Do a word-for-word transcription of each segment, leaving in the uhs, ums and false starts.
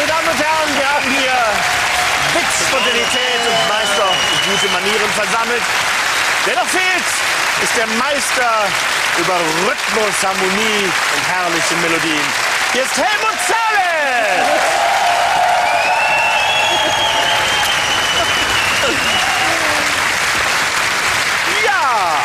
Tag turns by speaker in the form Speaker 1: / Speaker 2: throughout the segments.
Speaker 1: Meine Damen und Herren, wir haben hier Witz, Spontanität und Meister und gute Manieren versammelt. Wer noch fehlt, ist der Meister über Rhythmus, Harmonie und herrliche Melodien. Hier ist Helmut Zahles! Ja!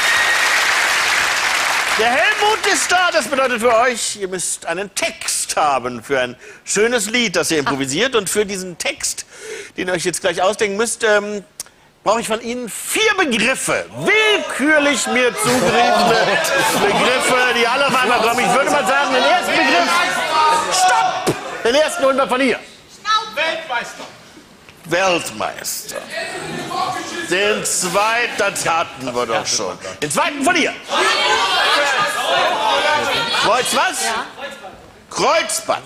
Speaker 1: Der Helmut ist da, das bedeutet für euch, ihr müsst einen Text haben für ein schönes Lied, das ihr improvisiert. Und für diesen Text, den ihr euch jetzt gleich ausdenken müsst, ähm, brauche ich von Ihnen vier Begriffe. Willkürlich mir zugewiesene Begriffe, die alle auf einmal kommen. Ich würde mal sagen, den ersten Begriff, stopp! Den ersten holen wir von hier.
Speaker 2: Weltmeister.
Speaker 1: Weltmeister. Den zweiten, das hatten wir doch schon. Den zweiten von hier. Kreuz was? Kreuzband.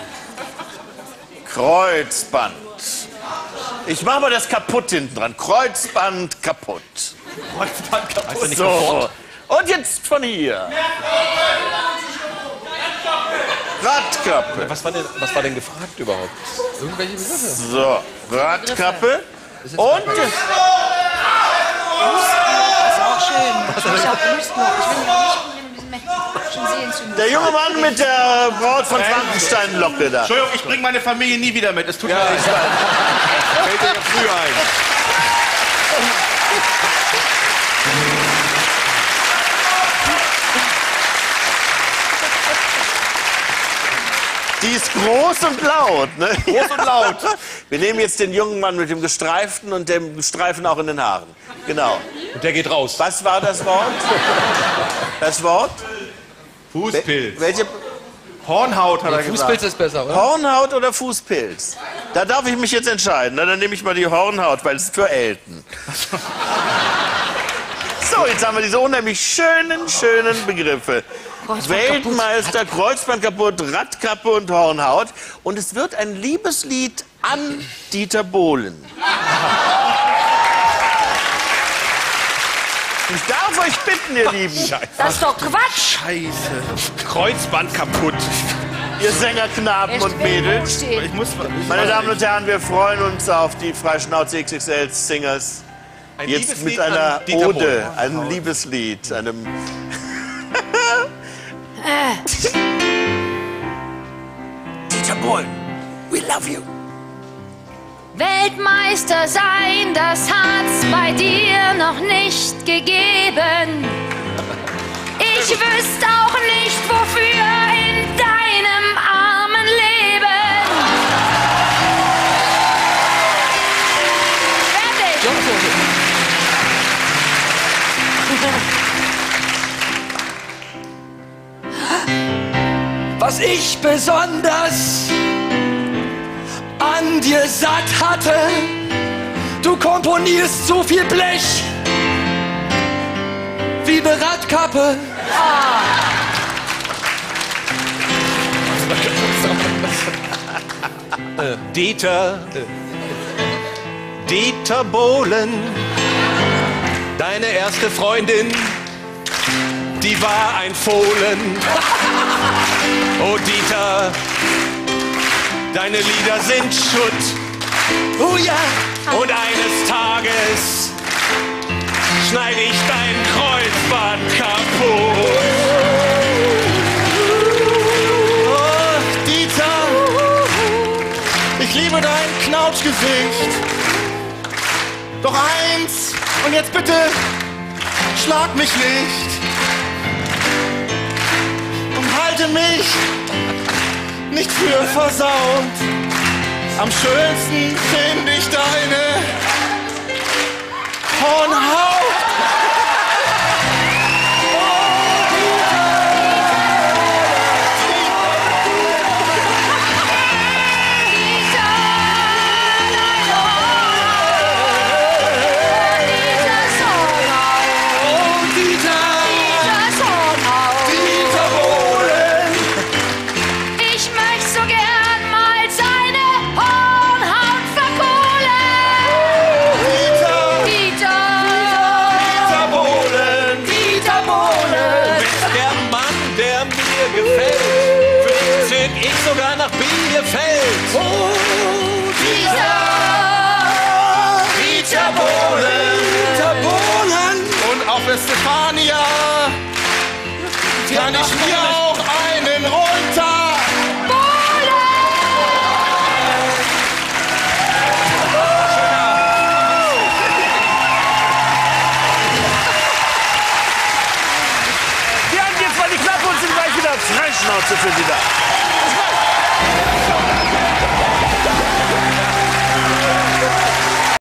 Speaker 1: Kreuzband. Ich mache mal das kaputt hinten dran. Kreuzband kaputt.
Speaker 2: Kreuzband kaputt.
Speaker 1: So. Und jetzt von hier. Radkappe.
Speaker 2: Was war denn, was war denn gefragt überhaupt? Irgendwelche Begriffe?
Speaker 1: So, Radkappe. Und
Speaker 3: Das ist auch schön. Ich habe Lust noch. Ich will ja nicht schon sehen zu müssen.
Speaker 1: der junge Mann mit der Braut von Frankenstein-Locke da.
Speaker 2: Entschuldigung, ich bringe meine Familie nie wieder mit. Es tut mir leid. Fällt dir ja früh ein.
Speaker 1: Die ist groß und laut, ne?
Speaker 2: Groß und laut.
Speaker 1: Wir nehmen jetzt den jungen Mann mit dem Gestreiften und dem Streifen auch in den Haaren. Genau.
Speaker 2: Und der geht raus.
Speaker 1: Was war das Wort? Das Wort?
Speaker 2: Fußpilz.
Speaker 1: Welche?
Speaker 2: Hornhaut hat er gesagt.
Speaker 4: Fußpilz ist besser, oder?
Speaker 1: Hornhaut oder Fußpilz? Da darf ich mich jetzt entscheiden. Na, dann nehme ich mal die Hornhaut, weil es ist für Elten. So, jetzt haben wir diese unheimlich schönen, schönen Begriffe. Weltmeister, Kreuzband kaputt, Radkappe und Hornhaut. Und es wird ein Liebeslied an Dieter Bohlen. Ich darf euch bitten, ihr Lieben.
Speaker 3: Das ist doch Quatsch.
Speaker 2: Scheiße. Kreuzband kaputt.
Speaker 1: Ihr Sängerknaben und Mädels.
Speaker 2: Ich muss, ich
Speaker 1: Meine Damen und Herren, wir freuen uns auf die Freischnauze X X L Singers.
Speaker 2: ein
Speaker 1: Jetzt mit
Speaker 2: Liebeslied
Speaker 1: einer
Speaker 2: an Dieter
Speaker 1: Ode,
Speaker 2: Bohlen.
Speaker 1: einem Liebeslied, einem... Dieter Bohlen, we love you.
Speaker 3: Weltmeister sein, das hat's bei dir noch nicht gegeben. Ich wüsste auch nicht, wofür in deinem armen Leben. Fertig.
Speaker 4: Was ich besonders an dir satt hatte, du komponierst so viel Blech wie eine Radkappe.
Speaker 2: Äh, Dieter, äh, Dieter Bohlen, deine erste Freundin, die war ein Fohlen. Oh Dieter, deine Lieder sind Schutt.
Speaker 4: Oh ja,
Speaker 2: Und eines Tages schneide ich dein Kreuzband kaputt.
Speaker 4: oh, Dieter, ich liebe dein Knautschgesicht. Doch eins, und jetzt bitte, schlag mich nicht. Und halte mich nicht für versaut. Am schönsten finde ich deine Hornhaut.
Speaker 3: Ich möchte so gern mal seine Hornhaut verkohlen. Dieter,
Speaker 4: dir fällt.
Speaker 3: Oh, dieser
Speaker 2: Dieter Bohlen.
Speaker 4: Dieter Bohlen.
Speaker 2: Und auf Estefania kann ich mir auch einen runter.
Speaker 1: Wir haben jetzt mal die Klappe und sind gleich wieder Freischnauze für Sie da.